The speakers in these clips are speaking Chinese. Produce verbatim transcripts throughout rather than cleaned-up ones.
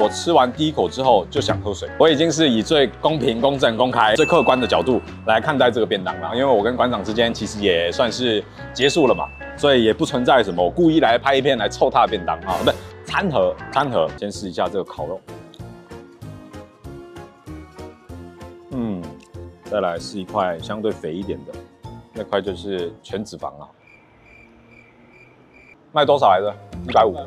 我吃完第一口之后就想喝水，我已经是以最公平、公正、公开、最客观的角度来看待这个便当了。因为我跟馆长之间其实也算是结束了嘛，所以也不存在什么我故意来拍一片来凑他的便当啊，不对，餐盒，餐盒。先试一下这个烤肉，嗯，再来试一块相对肥一点的，那块就是全脂肪啊。卖多少来着？一百五。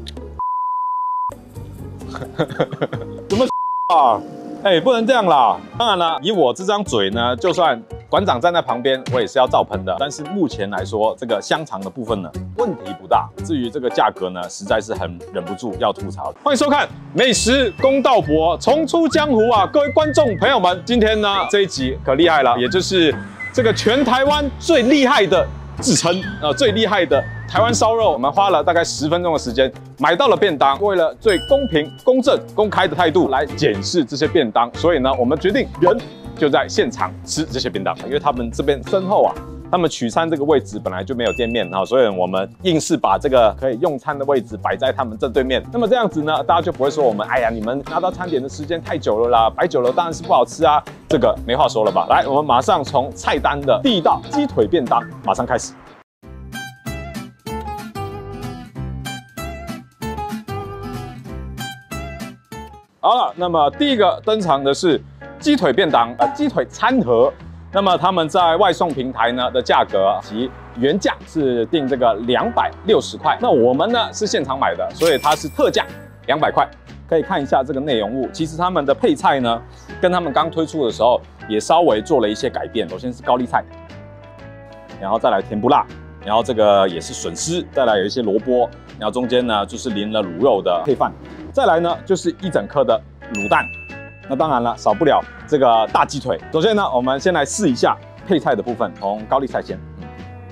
怎么啊？哎、欸，不能这样啦！当然啦，以我这张嘴呢，就算馆长站在旁边，我也是要照喷的。但是目前来说，这个香肠的部分呢，问题不大。至于这个价格呢，实在是很忍不住要吐槽。欢迎收看《美食公道伯》，重出江湖啊！各位观众朋友们，今天呢这一集可厉害了，也就是这个全台湾最厉害的自称呃最厉害的台湾烧肉，我们花了大概十分钟的时间买到了便当。为了最公平、公正、公开的态度来检视这些便当，所以呢，我们决定人就在现场吃这些便当。因为他们这边身后啊，他们取餐这个位置本来就没有店面啊，所以我们硬是把这个可以用餐的位置摆在他们正对面。那么这样子呢，大家就不会说我们哎呀，你们拿到餐点的时间太久了啦，摆久了当然是不好吃啊。这个没话说了吧？来，我们马上从菜单的第一道鸡腿便当马上开始。好了，那么第一个登场的是鸡腿便当，呃，鸡腿餐盒。那么他们在外送平台呢的价格及原价是定这个两百六十块，那我们呢是现场买的，所以它是特价两百块。可以看一下这个内容物，其实他们的配菜呢，跟他们刚推出的时候也稍微做了一些改变。首先是高丽菜，然后再来甜不辣，然后这个也是笋丝，再来有一些萝卜，然后中间呢就是淋了卤肉的配饭。再来呢，就是一整颗的卤蛋，那当然了，少不了这个大鸡腿。首先呢，我们先来试一下配菜的部分，从高丽菜先。嗯、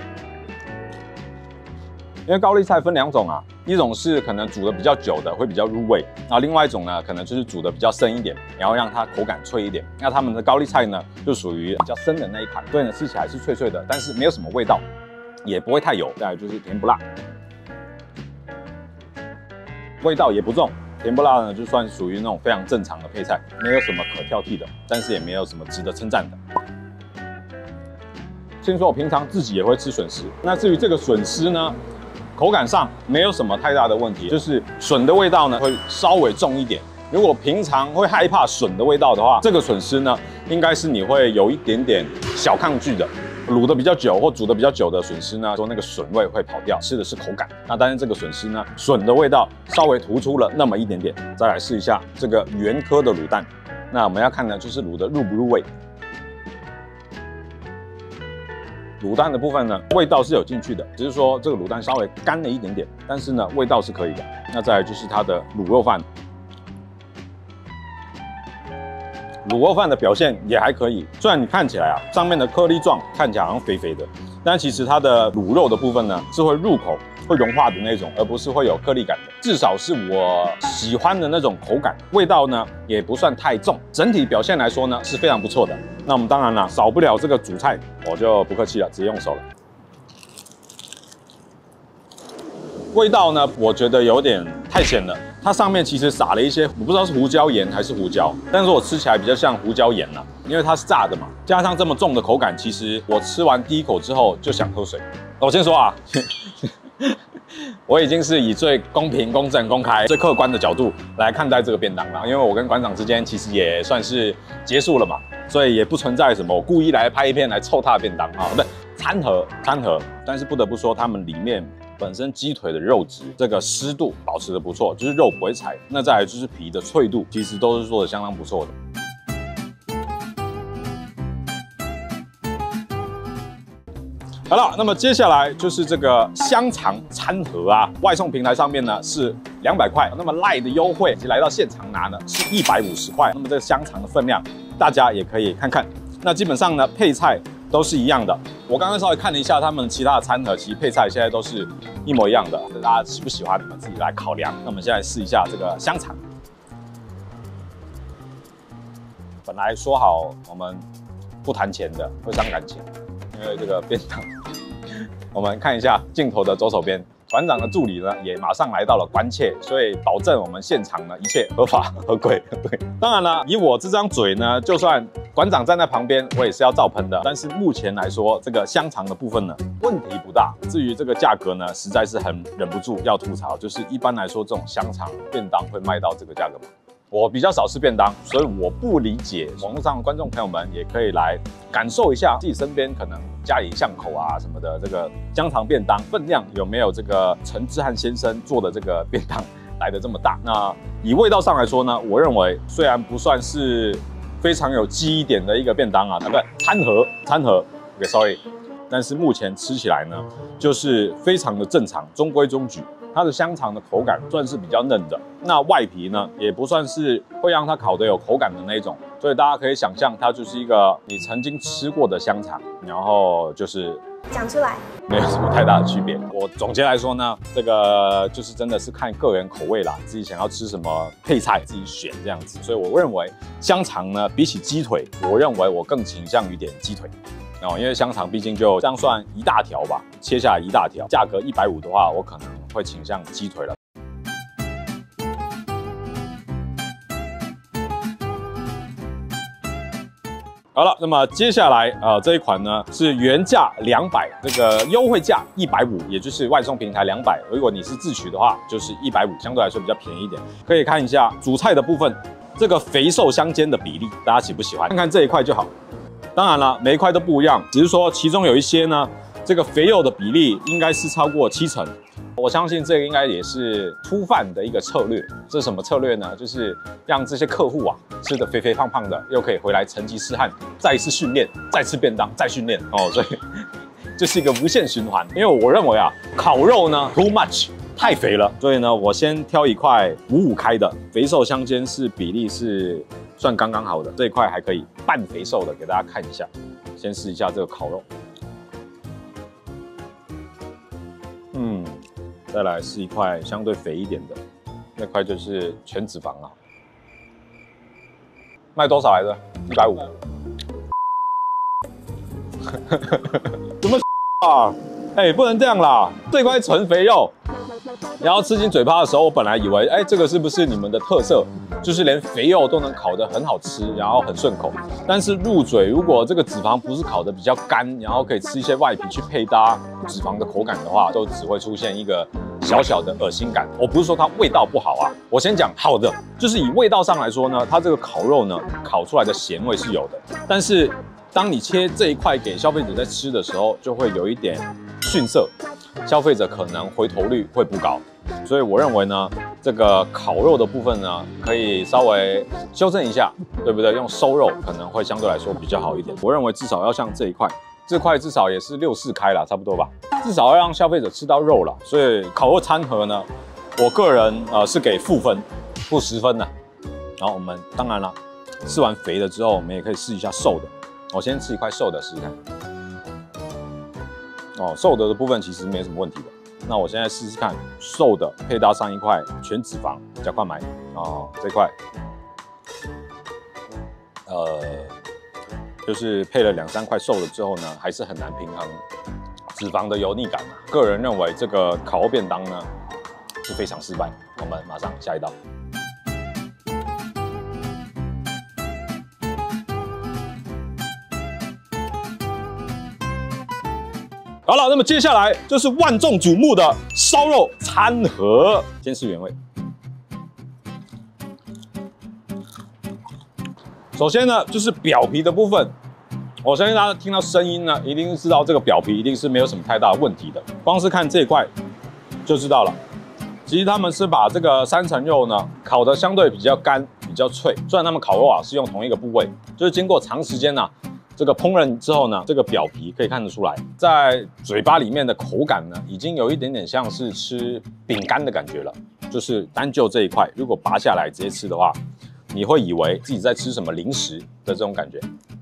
因为高丽菜分两种啊，一种是可能煮的比较久的，会比较入味；然后另外一种呢，可能就是煮的比较深一点，然后让它口感脆一点。那他们的高丽菜呢，就属于比较深的那一款，所以呢吃起来是脆脆的，但是没有什么味道，也不会太油。再来就是甜不辣，味道也不重。甜不辣呢，就算属于那种非常正常的配菜，没有什么可挑剔的，但是也没有什么值得称赞的。先说我平常自己也会吃笋丝，那至于这个笋丝呢，口感上没有什么太大的问题，就是笋的味道呢会稍微重一点。如果平常会害怕笋的味道的话，这个笋丝呢，应该是你会有一点点小抗拒的。卤的比较久或煮的比较久的笋丝呢，说那个笋味会跑掉，吃的是口感。那当然这个笋丝呢，笋的味道稍微突出了那么一点点。再来试一下这个原颗的卤蛋，那我们要看呢，就是卤的入不入味。卤蛋的部分呢，味道是有进去的，只是说这个卤蛋稍微干了一点点，但是呢，味道是可以的。那再来就是它的卤肉饭。卤肉饭的表现也还可以，虽然你看起来啊，上面的颗粒状看起来好像肥肥的，但其实它的卤肉的部分呢是会入口、会融化的那种，而不是会有颗粒感的。至少是我喜欢的那种口感，味道呢也不算太重，整体表现来说呢是非常不错的。那我们当然啦，少不了这个主菜，我就不客气了，直接用手了。味道呢，我觉得有点太咸了。它上面其实撒了一些，我不知道是胡椒盐还是胡椒，但是我吃起来比较像胡椒盐啦，因为它是炸的嘛，加上这么重的口感，其实我吃完第一口之后就想喝水。我先说啊，我已经是以最公平、公正、公开、最客观的角度来看待这个便当了，因为我跟馆长之间其实也算是结束了嘛，所以也不存在什么我故意来拍一片来凑他的便当啊，不对，餐盒，餐盒。但是不得不说，他们里面本身鸡腿的肉质，这个湿度保持的不错，就是肉不会柴。那再来就是皮的脆度，其实都是做的相当不错的。好了，那么接下来就是这个香肠餐盒啊，外送平台上面呢是两百块，那么赖的优惠，来到现场拿呢是一百五十块。那么这个香肠的分量，大家也可以看看。那基本上呢，配菜都是一样的。我刚刚稍微看了一下他们其他的餐盒，其实配菜现在都是一模一样的，大家喜不喜欢你们自己来考量。那我们现在试一下这个香肠。本来说好我们不谈钱的，会伤感情，因为这个便当。我们看一下镜头的左手边， 馆长的助理呢也马上来到了关切，所以保证我们现场呢一切合法合规。对，当然了，以我这张嘴呢，就算馆长站在旁边，我也是要照喷的。但是目前来说，这个香肠的部分呢，问题不大。至于这个价格呢，实在是很忍不住要吐槽，就是一般来说，这种香肠便当会卖到这个价格吗？我比较少吃便当，所以我不理解。网络上的观众朋友们也可以来感受一下自己身边可能家里巷口啊什么的这个香肠便当分量有没有这个陈志汉先生做的这个便当来的这么大。那以味道上来说呢，我认为虽然不算是非常有记忆点的一个便当啊，啊不对，餐盒餐盒 ，OK sorry， 但是目前吃起来呢，就是非常的正常，中规中矩。它的香肠的口感算是比较嫩的，那外皮呢也不算是会让它烤得有口感的那种，所以大家可以想象它就是一个你曾经吃过的香肠，然后就是讲出来没有什么太大的区别。我总结来说呢，这个就是真的是看个人口味啦，自己想要吃什么配菜自己选这样子。所以我认为香肠呢比起鸡腿，我认为我更倾向于点鸡腿。哦，因为香肠毕竟就这样算一大条吧，切下来一大条，价格一百五的话，我可能会倾向鸡腿了。好了，那么接下来呃这一款呢是原价两百，这个优惠价一百五，也就是外送平台两百。如果你是自取的话，就是一百五，相对来说比较便宜一点。可以看一下主菜的部分，这个肥瘦相间的比例，大家喜不喜欢？看看这一块就好。当然了，每一块都不一样，只是说其中有一些呢，这个肥肉的比例应该是超过七成。我相信这个应该也是初犯的一个策略。这是什么策略呢？就是让这些客户啊吃得肥肥胖胖的，又可以回来成吉思汗，再一次训练，再吃便当，再训练哦。所以这是一个无限循环。因为我认为啊，烤肉呢 too much 太肥了，所以呢，我先挑一块五五开的，肥瘦相间是比例是算刚刚好的，这一块还可以半肥瘦的，给大家看一下。先试一下这个烤肉，嗯，再来是一块相对肥一点的，那块就是全脂肪啊。卖多少来着？一百五。怎么啊？哎、欸，不能这样啦！这块纯肥肉，然后吃进嘴巴的时候，我本来以为，哎、欸，这个是不是你们的特色？就是连肥肉都能烤得很好吃，然后很顺口。但是入嘴，如果这个脂肪不是烤得比较干，然后可以吃一些外皮去配搭脂肪的口感的话，都只会出现一个小小的恶心感。我不是说它味道不好啊，我先讲好的，就是以味道上来说呢，它这个烤肉呢，烤出来的咸味是有的，但是当你切这一块给消费者在吃的时候，就会有一点逊色，消费者可能回头率会不高。所以我认为呢，这个烤肉的部分呢，可以稍微修正一下，对不对？用收肉可能会相对来说比较好一点。我认为至少要像这一块，这块至少也是六四开啦，差不多吧。至少要让消费者吃到肉啦。所以烤肉餐盒呢，我个人呃是给负分，负十分的。然后我们当然了，吃完肥的之后，我们也可以试一下瘦的。我先吃一块瘦的试试看。哦，瘦的的部分其实没什么问题的。那我现在试试看瘦的配搭上一块全脂肪加块买哦，这块呃就是配了两三块瘦的之后呢，还是很难平衡脂肪的油腻感啊。个人认为这个烤肉便当呢是非常失败。我们马上下一道。好了，那么接下来就是万众瞩目的烧肉餐盒。先试原味。首先呢，就是表皮的部分。我相信大家听到声音呢，一定知道这个表皮一定是没有什么太大的问题的。光是看这一块就知道了。其实他们是把这个三层肉呢烤得相对比较干、比较脆。虽然他们烤肉啊是用同一个部位，就是经过长时间呢、啊。这个烹饪之后呢，这个表皮可以看得出来，在嘴巴里面的口感呢，已经有一点点像是吃饼干的感觉了。就是单就这一块，如果拔下来直接吃的话，你会以为自己在吃什么零食的这种感觉。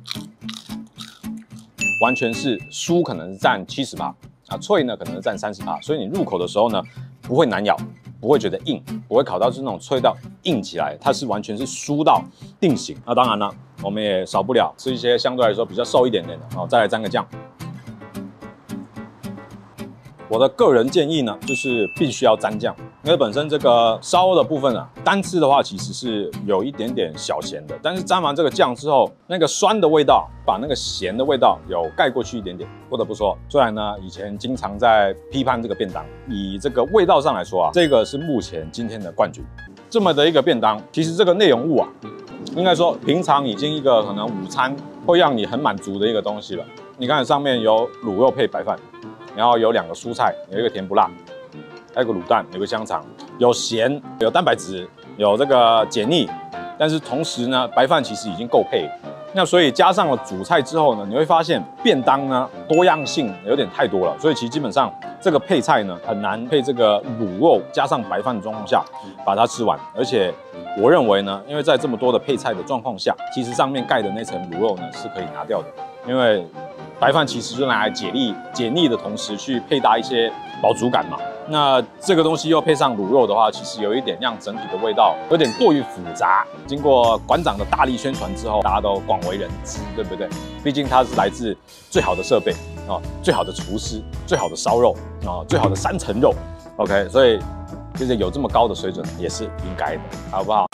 完全是酥可能是占七十趴啊，脆呢可能是占三十趴，所以你入口的时候呢，不会难咬，不会觉得硬，不会烤到是那种脆到硬起来，它是完全是酥到定型。那当然了，我们也少不了吃一些相对来说比较瘦一点点的哦，再来沾个酱。 我的个人建议呢，就是必须要沾酱，因为本身这个烧的部分啊，单吃的话其实是有一点点小咸的，但是沾完这个酱之后，那个酸的味道把那个咸的味道有盖过去一点点。不得不说，虽然呢以前经常在批判这个便当，以这个味道上来说啊，这个是目前今天的冠军。这么的一个便当，其实这个内容物啊，应该说平常已经一个可能午餐会让你很满足的一个东西了。你看上面有卤肉配白饭。然后有两个蔬菜，有一个甜不辣，还有个卤蛋，有个香肠，有咸，有蛋白质，有这个解腻。但是同时呢，白饭其实已经够配了。那所以加上了主菜之后呢，你会发现便当呢多样性有点太多了。所以其实基本上这个配菜呢很难配这个卤肉加上白饭的状况下把它吃完。而且我认为呢，因为在这么多的配菜的状况下，其实上面盖的那层卤肉呢是可以拿掉的，因为白饭其实就拿来解腻、解腻的同时去配搭一些饱足感嘛。那这个东西又配上卤肉的话，其实有一点让整体的味道有点过于复杂。经过馆长的大力宣传之后，大家都广为人知，对不对？毕竟它是来自最好的设备啊、最好的厨师、最好的烧肉啊、最好的三层肉。OK， 所以其实有这么高的水准也是应该的，好不好？